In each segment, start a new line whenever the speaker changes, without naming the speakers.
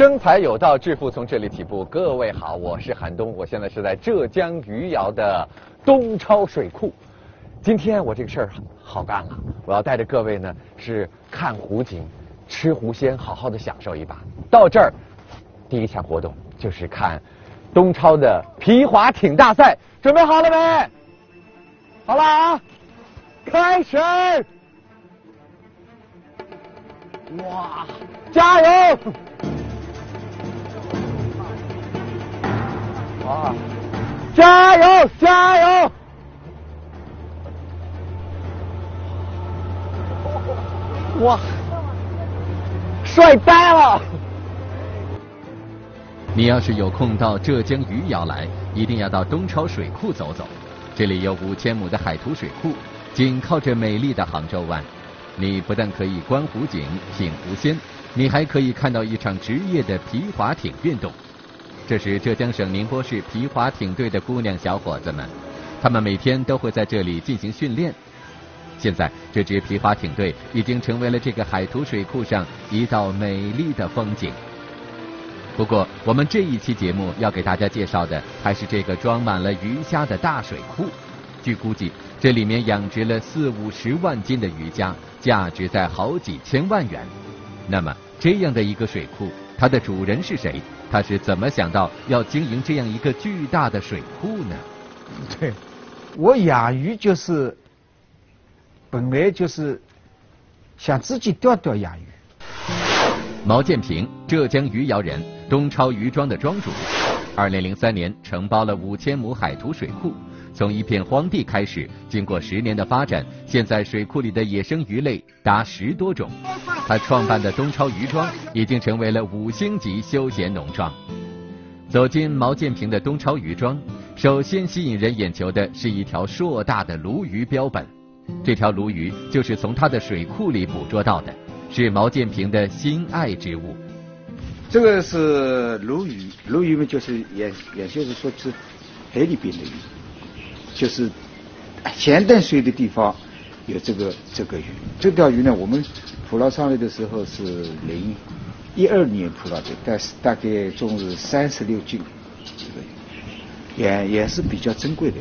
生财有道，致富从这里起步。各位好，我是韩东，我现在是在浙江余姚的东超水库。今天我这个事儿好干了，我要带着各位呢是看湖景、吃湖鲜，好好的享受一把。到这儿，第一项活动就是看东超的皮划艇大赛，准备好了没？好了啊，开始！哇，加油！啊，加油，加油！哇，帅呆了！
你要是有空到浙江余姚来，一定要到东超水库走走。这里有5000亩的海图水库，紧靠着美丽的杭州湾。你不但可以观湖景、品湖鲜，你还可以看到一场职业的皮划艇运动。这是浙江省宁波市皮划艇队的姑娘小伙子们，他们每天都会在这里进行训练。现在，这支皮划艇队已经成为了这个海图水库上一道美丽的风景。不过，我们这一期节目要给大家介绍的还是这个装满了鱼虾的大水库。据估计，这里面养殖了40-50万斤的鱼虾，价值在好几千万元。那么，这样的一个水库，它的主人是谁？他是怎么想到要经营这样一个巨大的水库呢？
对，我养鱼就是本来就是想自己钓养鱼。
毛建平，浙江余姚人，东超鱼庄的庄主。2003年承包了5000亩海图水库，从一片荒地开始，经过10年的发展，现在水库里的野生鱼类达10多种。他创办的东超鱼庄已经成为了5星级休闲农庄。走进毛建平的东超鱼庄，首先吸引人眼球的是一条硕大的鲈鱼标本。这条鲈鱼就是从他的水库里捕捉到的，是毛建平的心爱之物。
这个是鲈鱼，鲈鱼嘛就是也就是说是海里边的鱼，就是咸淡水的地方有这个鱼。这条鱼呢，我们捕捞上来的时候是2012年捕捞的，但是大概重是36斤，这个鱼也是比较珍贵的。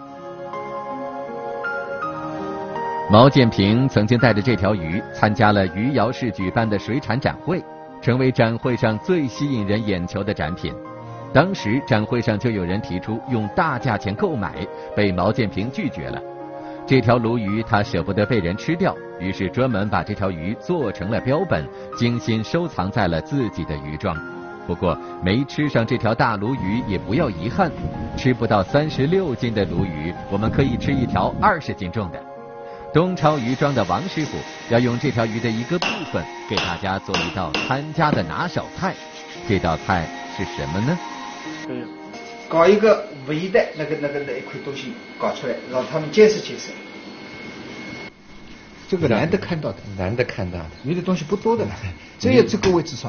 毛建平曾经带着这条鱼参加了余姚市举办的水产展会，成为展会上最吸引人眼球的展品。当时展会上就有人提出用大价钱购买，被毛建平拒绝了。这条鲈鱼他舍不得被人吃掉，于是专门把这条鱼做成了标本，精心收藏在了自己的鱼庄。不过没吃上这条大鲈鱼也不要遗憾，吃不到36斤的鲈鱼，我们可以吃一条20斤重的。东超鱼庄的王师傅要用这条鱼的一个部分给大家做一道参加的拿手菜，这道菜是什么呢？
搞一个围的那一块东西搞出来，让他们见识见识。这个难得看到的，
难得看到的，
鱼的东西不多的，只有这个位置上。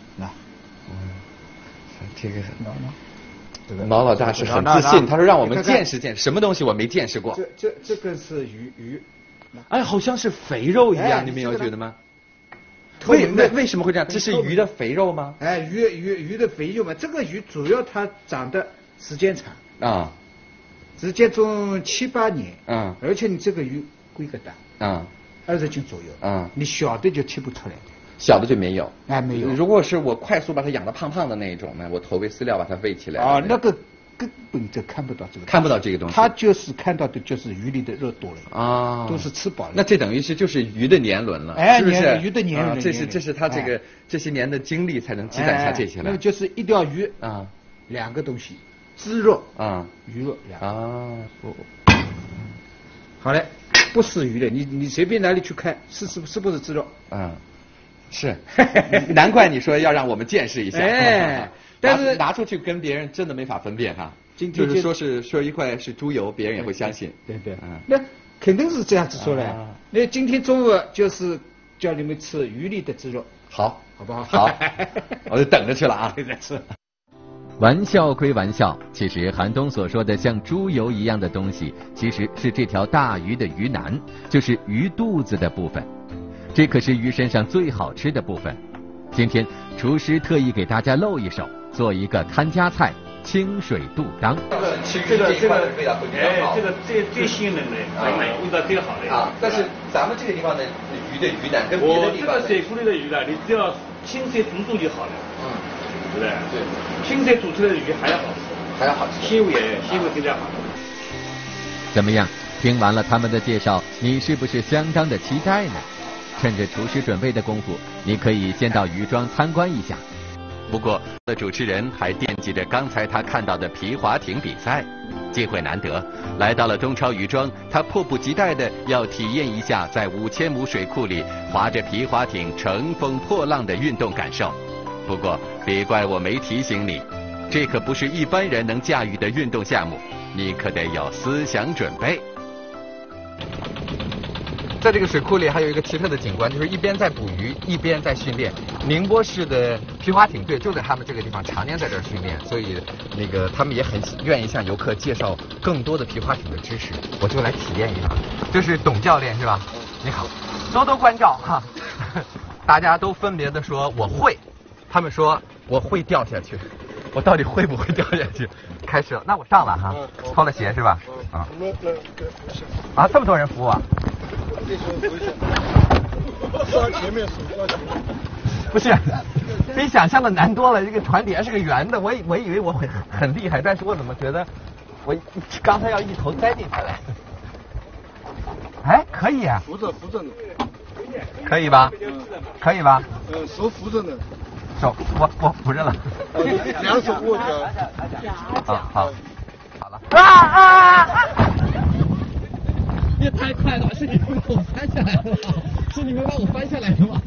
这个毛老大是很自信，他说让我们见识见识，什么东西我没见识过。
这个是鱼。
哎，好像是肥肉一样，你们有觉得吗？为什么会这样？这是鱼的肥肉吗？
哎，鱼的肥肉嘛，这个鱼主要它长的时间长啊，时间中7-8年啊，而且你这个鱼规格大啊，20斤左右啊，你小的就切不出来，
小的就没有，
哎没有。
如果是我快速把它养得胖胖的那一种呢，我投喂饲料把它喂起来
啊，那个根本就看不到这个，
看不到这个东西，
它就是看到的就是鱼里的肉多了啊，都是吃饱了。
那这等于就是鱼的年轮了，
哎，
是不是？
鱼的年轮，
这是它这些年的经历才能积攒下这些来。
那就是一条鱼啊，2个东西，汁肉啊，鱼肉2个啊。好嘞，不是鱼的，你随便哪里去看，是不是汁肉？
啊，是，难怪你说要让我们见识一下。
哎。但是
拿出去跟别人真的没法分辨哈，就是说一块是猪油，别人也会相信。
对，那肯定是这样子说的。那今天中午就是叫你们吃鱼里的汁肉，
好
不好？
好，我就等着去了啊。
玩笑归玩笑，其实韩东所说的像猪油一样的东西，其实是这条大鱼的鱼腩，就是鱼肚子的部分。这可是鱼身上最好吃的部分。 今天厨师特意给大家露一手，做一个看家菜——清水肚缸。
这个味道会比较好。
这个最鲜嫩的，味道最好的。
啊，但是咱们这个地方的鱼的鱼呢，跟别的地方
这个水库里的鱼呢，你只要清水煮就好了。对不对？对。清水煮出来的鱼还要好吃，
还要好吃，
鲜味更加好。
怎么样？听完了他们的介绍，你是不是相当的期待呢？趁着厨师准备的功夫，你可以先到渔庄参观一下。不过，主持人还惦记着刚才他看到的皮划艇比赛，机会难得，来到了东超渔庄，他迫不及待的要体验一下在5000亩水库里划着皮划艇乘风破浪的运动感受。不过，别怪我没提醒你，这可不是一般人能驾驭的运动项目，你可得有思想准备。
在这个水库里还有一个奇特的景观，就是一边在捕鱼，一边在训练。宁波市的皮划艇队就在他们这个地方常年在这儿训练，所以他们也很愿意向游客介绍更多的皮划艇的知识。我就来体验一把。这是董教练是吧？你好，多多关照哈。大家都分别的说我会，他们说我会掉下去，我到底会不会掉下去？开始了，那我上了哈，脱了鞋是吧？啊，啊，这么多人扶我。
上前面数到前面，
不是，比想象的难多了。这个船底下是个圆的，我以为我会很厉害，但是我怎么觉得我刚才要一头栽进去了？哎，可以啊，
扶着呢，
可以吧？可以吧？
手扶着呢，
手我扶着了，
两手握着。
好了。啊！
也太快了，是你们把我翻下来的吗？是你们把我翻下来的吗？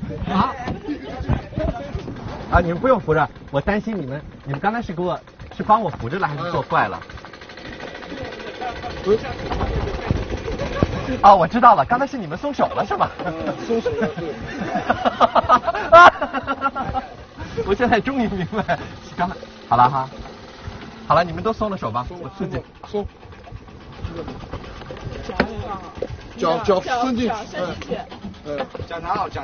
啊，你们不用扶着，我担心你们刚才是帮我扶着了，还是做坏了？哦，我知道了，刚才是你们松手了是吧？
松手了，对。
我现在终于明白，刚才好了哈，好了，你们都松了手吧，我自己
松。脚伸进去，
脚拿好。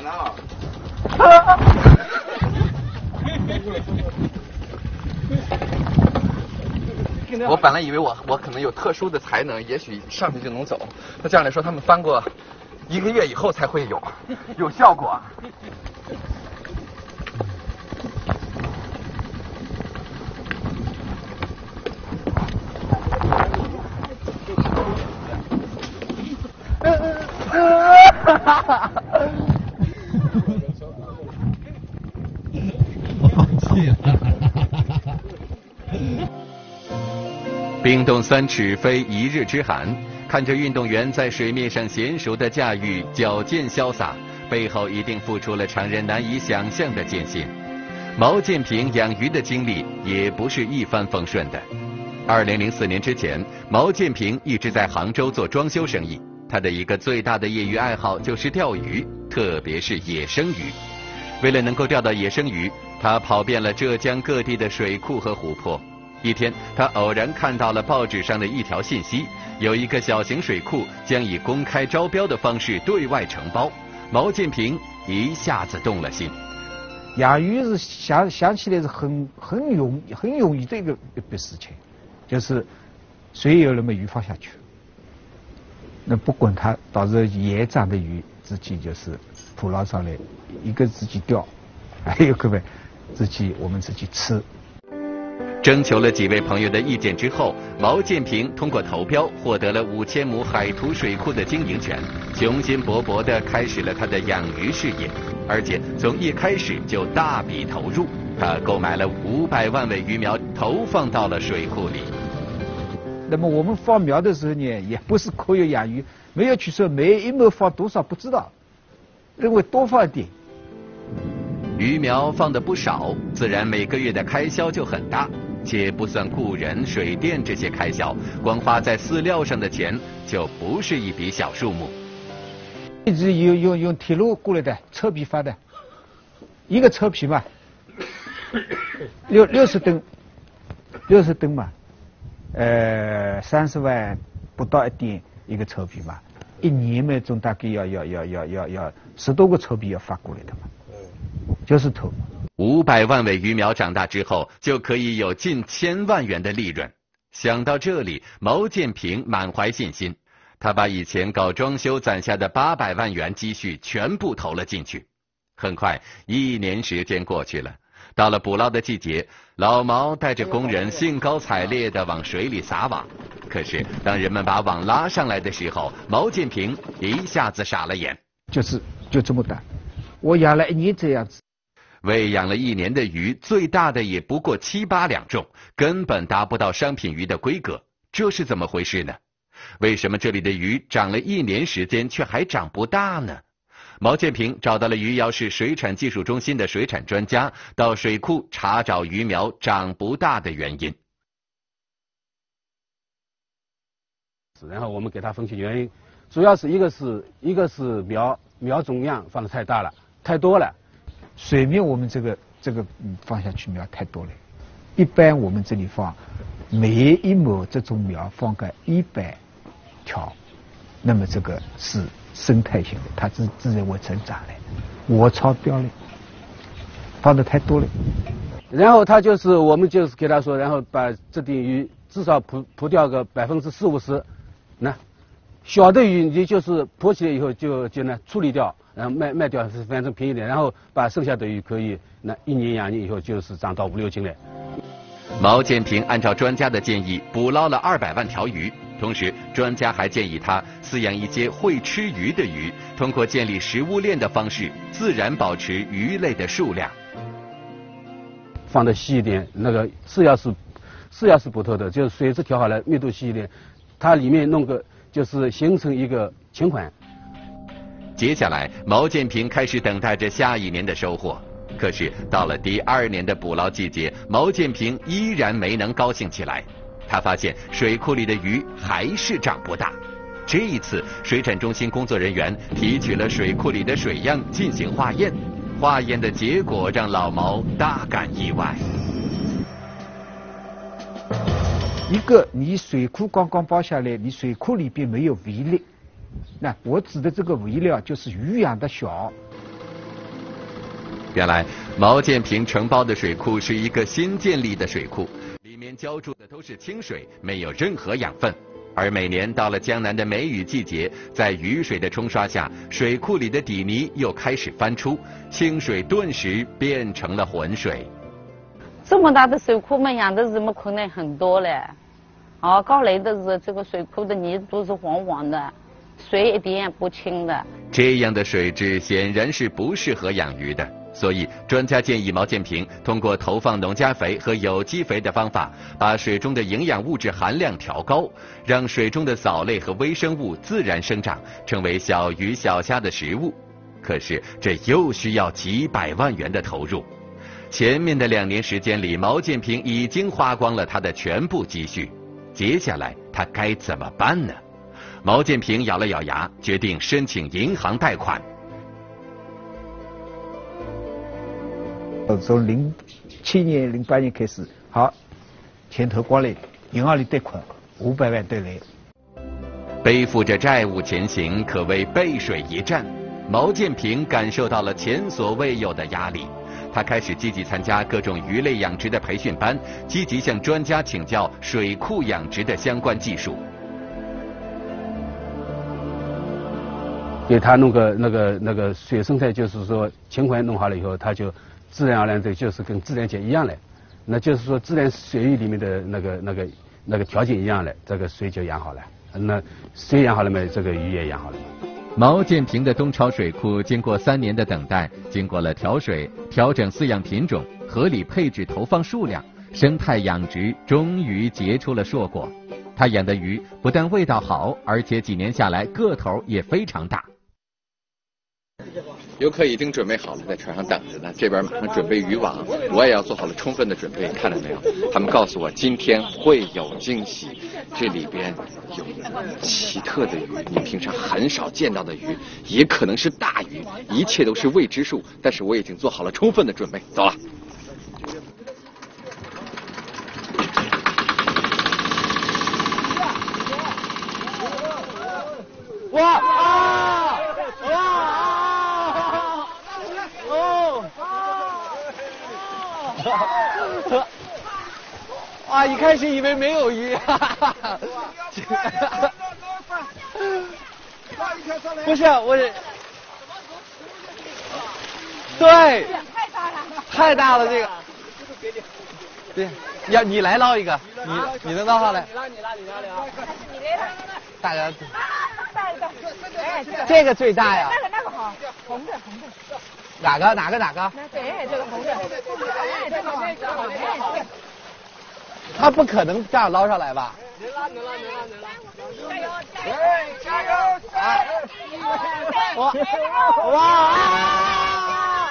我本来以为我可能有特殊的才能，也许上去就能走。那教练说他们翻过1个月以后才会有效果。
我放弃了。
冰冻3尺非一日之寒，看着运动员在水面上娴熟的驾驭，矫健潇洒，背后一定付出了常人难以想象的艰辛。毛建平养鱼的经历也不是一帆风顺的。2004年之前，毛建平一直在杭州做装修生意。他的一个最大的业余爱好就是钓鱼，特别是野生鱼。为了能够钓到野生鱼，他跑遍了浙江各地的水库和湖泊。一天，他偶然看到了报纸上的一条信息，有一个小型水库将以公开招标的方式对外承包。毛建平一下子动了心。
养鱼是想起来是很容易的一个事情，就是水有那么鱼放下去，那不管它到时候野长的鱼自己就是捕捞上来，一个自己钓，还有个我们自己吃。
征求了几位朋友的意见之后，毛建平通过投标获得了5000亩海图水库的经营权，雄心勃勃地开始了他的养鱼事业，而且从一开始就大笔投入，他购买了500万尾鱼苗，投放到了水库里。
那么我们放苗的时候呢，也不是可有养鱼，没有去说每一亩放多少不知道，认为多放一点。
鱼苗放的不少，自然每个月的开销就很大。且不算雇人、水电这些开销，光花在饲料上的钱就不是一笔小数目。
一直用铁路过来的车皮发的，一个车皮嘛，60吨嘛，30万不到1点一个车皮嘛，1年嘛总大概要10多个车皮要发过来的嘛。 就是头。
500万尾鱼苗长大之后，就可以有近1000万元的利润。想到这里，毛建平满怀信心，他把以前搞装修攒下的800万元积蓄全部投了进去。很快，1年时间过去了，到了捕捞的季节，老毛带着工人兴高采烈地往水里撒网。可是当人们把网拉上来的时候，毛建平一下子傻了眼。
就这么大，我养了1年这样子。
喂养了1年的鱼，最大的也不过7、8两重，根本达不到商品鱼的规格。这是怎么回事呢？为什么这里的鱼长了1年时间却还长不大呢？毛建平找到了余姚市水产技术中心的水产专家，到水库查找鱼苗长不大的原因。
然后我们给他分析原因，主要是一个是苗种样放的太大了，太多了。
水面我们这个放下去苗太多了，一般我们这里放每一亩这种苗放个100条，那么这个是生态性的，它自然会成长的。我超标了，放的太多了。
然后我们就是给他说，然后把这点鱼至少捕掉个40-50%，那小的鱼你就是捕起来以后就呢处理掉。然后卖掉是反正便宜点，然后把剩下的鱼可以那1年2年以后就是长到5-6斤来。
毛建平按照专家的建议捕捞了200万条鱼，同时专家还建议他饲养一些会吃鱼的鱼，通过建立食物链的方式，自然保持鱼类的数量。
放得细一点，那个饲料是不透的，就是水质调好了，密度细一点，它里面弄个就是形成一个情款。
接下来，毛建平开始等待着下一年的收获。可是到了第2年的捕捞季节，毛建平依然没能高兴起来。他发现水库里的鱼还是长不大。这一次，水产中心工作人员提取了水库里的水样进行化验，化验的结果让老毛大感意外。
一个，你水库刚刚包下来，你水库里边没有肥料。那我指的这个肥料就是鱼养的小。
原来毛建平承包的水库是一个新建立的水库，里面浇筑的都是清水，没有任何养分。而每年到了江南的梅雨季节，在雨水的冲刷下，水库里的底泥又开始翻出，清水顿时变成了浑水。
这么大的水库嘛，养的人们困难很多嘞。刚来的是这个水库的泥都是黄黄的，水一点也不清的。
这样的水质显然是不适合养鱼的，所以专家建议毛建平通过投放农家肥和有机肥的方法，把水中的营养物质含量调高，让水中的藻类和微生物自然生长，成为小鱼小虾的食物。可是这又需要几百万元的投入。前面的2年时间里，毛建平已经花光了他的全部积蓄。接下来他该怎么办呢？毛建平咬了咬牙，决定申请银行贷款。
从07年、08年开始，好，钱投光了，银行里贷款500万贷来。
背负着债务前行，可谓背水一战。毛建平感受到了前所未有的压力。他开始积极参加各种鱼类养殖的培训班，积极向专家请教水库养殖的相关技术。
给他弄个那个水生态，就是说情况弄好了以后，他就自然而然的就是跟自然界一样了。那就是说自然水域里面的那个条件一样了，这个水就养好了。那水养好了嘛，这个鱼也养好了嘛。
毛建平的东潮水库经过3年的等待，经过了调水、调整饲养品种、合理配置投放数量，生态养殖终于结出了硕果。他养的鱼不但味道好，而且几年下来个头也非常大。
游客已经准备好了，在船上等着呢。这边马上准备渔网，我也要做好了充分的准备。看到没有？他们告诉我今天会有惊喜，这里边有奇特的鱼，你平常很少见到的鱼，也可能是大鱼，一切都是未知数。但是我已经做好了充分的准备，走了。
哇啊！哇啊！哦！
啊，一开始以为没有鱼。不是我，对，太大了这个。对，要你来捞一个，你能捞上来？你捞。大家，这个最大呀。
那个好，红的。
哪个？
对，这个红的。这个好。
他不可能这样捞上来吧？
能拉。
加油！哇！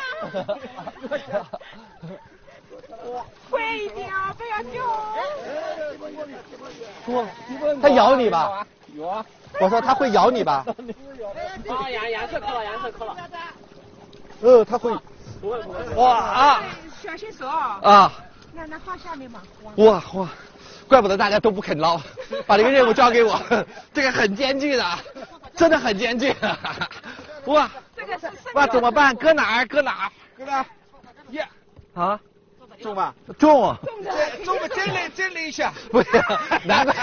快一点啊！不要
丢！它咬你吧？
有啊。
我说它会咬你吧？
啊，颜色扣了。
它会。
不会。
哇啊！
小心手
啊！
那放下面嘛。
哇！怪不得大家都不肯捞，把这个任务交给我，这个很艰巨的，真的很艰巨。哇！哇，怎么办？搁哪儿？
耶！
啊？
中吧？
中！
再拎一下。
不行，难怪。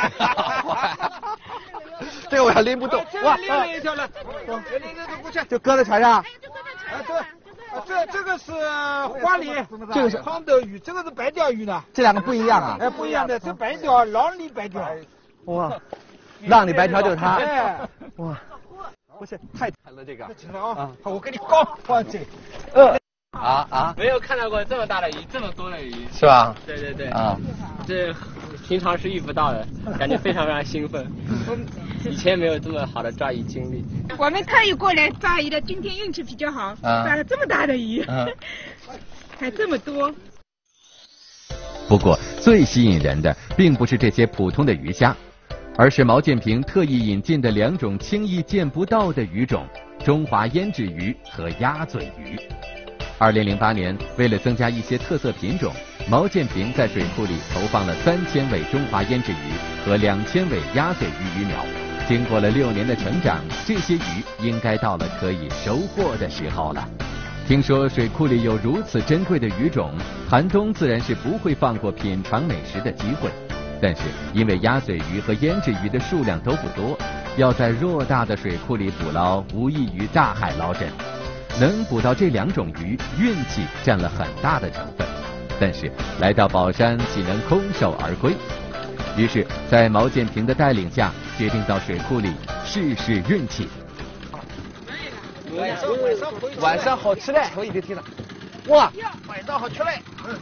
这个我要拎不动。哇！
拎一条了。过去。
就搁在船上。
这个是花鲢，
这个是
黄斗鱼，这个是白鲷鱼呢。
这两个不一样啊。
不一样的，这白鲷，浪里白鲷。
哇，浪里白条就是它。
哎，
哇，不是太沉了这个。
啊，我给你高放这。
没有看到过这么大的鱼，这么多的鱼。
是吧？
对。
啊，
这平常是遇不到的，感觉非常兴奋。以前没有这么好的抓鱼经历。
我们特意过来抓鱼的，今天运气比较好，抓了这么大的鱼，还这么多。
不过最吸引人的并不是这些普通的鱼虾，而是毛建平特意引进的两种轻易见不到的鱼种——中华胭脂鱼和鸭嘴鱼。2008年，为了增加一些特色品种，毛建平在水库里投放了3000尾中华胭脂鱼和2000尾鸭嘴鱼鱼苗。经过了6年的成长，这些鱼应该到了可以收获的时候了。听说水库里有如此珍贵的鱼种，寒冬自然是不会放过品尝美食的机会。但是因为鸭嘴鱼和胭脂鱼的数量都不多，要在偌大的水库里捕捞，无异于大海捞针。能捕到这两种鱼，运气占了很大的成分。但是来到宝山，岂能空手而归？于是，在毛建平的带领下，决定到水库里试试运气。
晚上好吃嘞！我已经听了。哇，
晚上好吃嘞！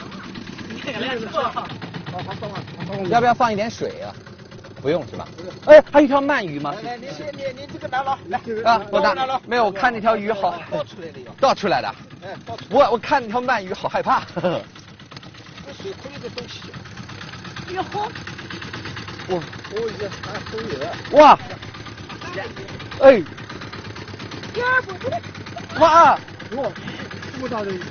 要不要放一点水啊？不用是吧？哎，还有一条鳗鱼吗？
来，你这个拿了，来
我拿。没有，我看那条鱼好。倒出来的。
哎，倒出来的。
我看那条鳗鱼好害怕。
这水库里的东西。
哟呵。
哇！哎！哇！
这么大的鱼！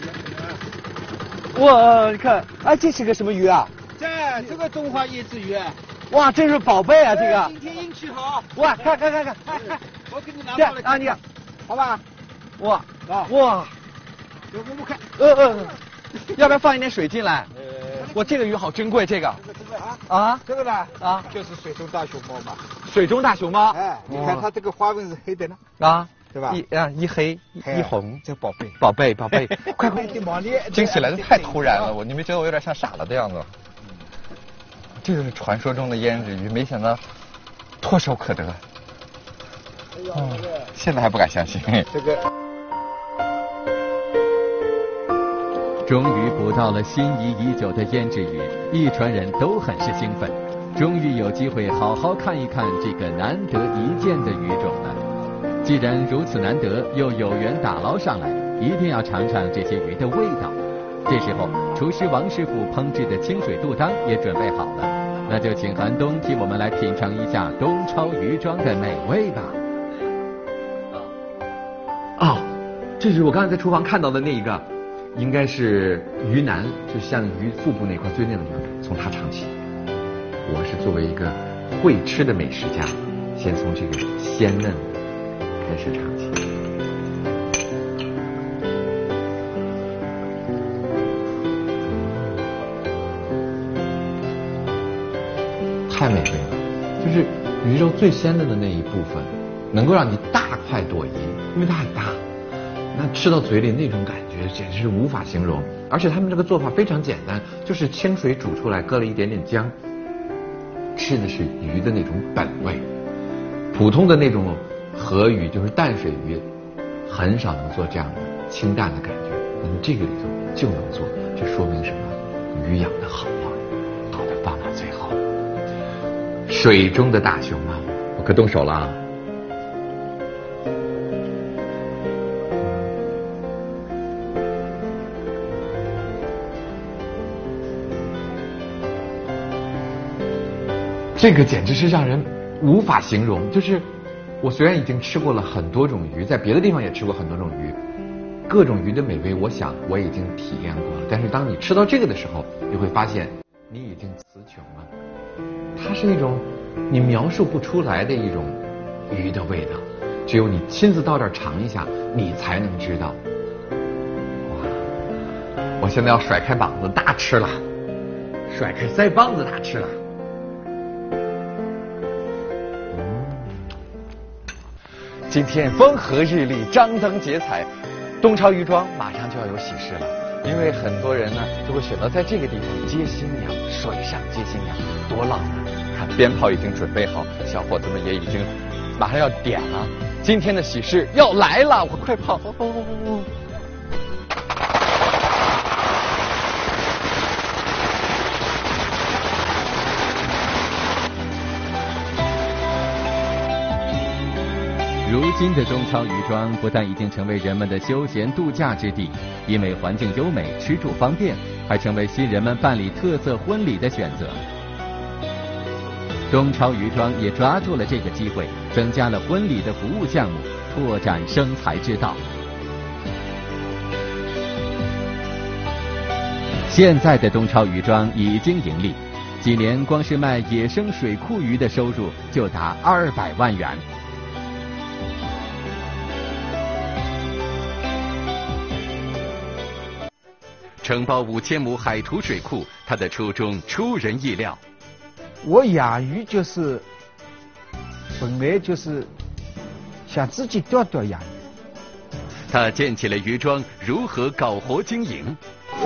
哇！你看，哎，这是个什么鱼啊？
这个中华胭脂鱼。
哇，真是宝贝啊！这个。
今天运气好。
哇，看，
我给你拿过来。
啊，你看，
好吧？
哇！
有给我看。
要不要放一点水进来？我这个鱼好珍贵，这个。
这个呢？就是水中大熊猫嘛。
水中大熊猫。
哎，你看它这个花纹是黑的呢。对吧？
一黑一红，
这宝贝。
快！
惊
喜来的太突然了，你没觉得我有点像傻了的样子？这就是传说中的胭脂鱼，没想到唾手可得。现在还不敢相信。
这个。
终于捕到了心仪已久的胭脂鱼，一船人都很是兴奋，终于有机会好好看一看这个难得一见的鱼种了。既然如此难得，又有缘打捞上来，一定要尝尝这些鱼的味道。这时候，厨师王师傅烹制的清水肚汤也准备好了，那就请寒冬替我们来品尝一下东超渔庄的美味吧。
这是我刚才在厨房看到的那一个。应该是鱼腩，就像鱼腹部那块最嫩的地方，从它尝起。我是作为一个会吃的美食家，先从这个鲜嫩的开始尝起。 太美味了，就是鱼肉最鲜嫩的那一部分，能够让你大快朵颐，因为它很大。那吃到嘴里那种感觉简直是无法形容。而且他们这个做法非常简单，就是清水煮出来，搁了一点点姜，吃的是鱼的那种本味。普通的那种河鱼，就是淡水鱼，很少能做这样的清淡的感觉。但是这个里头就能做，这说明什么？鱼养得好啊，把它放到最后。水中的大熊猫，我可动手了啊！这个简直是让人无法形容。就是我虽然已经吃过了很多种鱼，在别的地方也吃过很多种鱼，各种鱼的美味，我想我已经体验过了。但是当你吃到这个的时候，你会发现你已经词穷了。它是那种你描述不出来的一种鱼的味道，只有你亲自到这儿尝一下，你才能知道。哇！我现在要甩开膀子大吃了，甩开腮帮子大吃了。今天风和日丽，张灯结彩，东超渔庄马上就要有喜事了。因为很多人呢就会选择在这个地方接新娘，水上接新娘，多浪漫！看鞭炮已经准备好，小伙子们也已经马上要点了。今天的喜事要来了，我快跑！
如今的东超渔庄不但已经成为人们的休闲度假之地，因为环境优美、吃住方便，还成为新人们办理特色婚礼的选择。东超渔庄也抓住了这个机会，增加了婚礼的服务项目，拓展生财之道。现在的东超渔庄已经盈利，几年光是卖野生水库鱼的收入就达200万元。承包5000亩海图水库，它的初衷出人意料。
我养鱼就是本来就是想自己钓养鱼。
他建起了渔庄，如何搞活经营？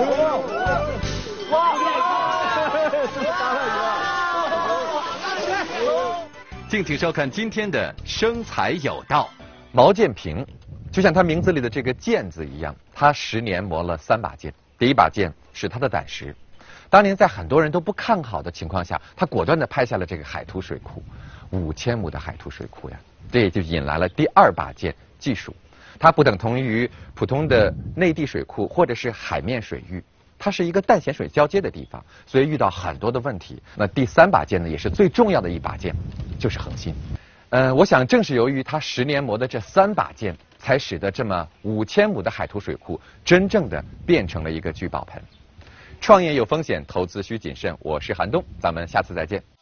敬请收看今天的生财有道。
毛剑平，就像他名字里的这个剑字一样，他10年磨了3把剑。第一把剑是他的胆识。当年在很多人都不看好的情况下，他果断地拍下了这个海图水库，5000亩的海图水库呀，这也就引来了第2把剑技术。它不等同于普通的内地水库或者是海面水域，它是一个淡咸水交接的地方，所以遇到很多的问题。那第3把剑呢，也是最重要的一把剑，就是恒心。我想正是由于他10年磨的这3把剑，才使得这么5000亩的海图水库真正的变成了一个聚宝盆。创业有风险，投资需谨慎。我是韩东，咱们下次再见。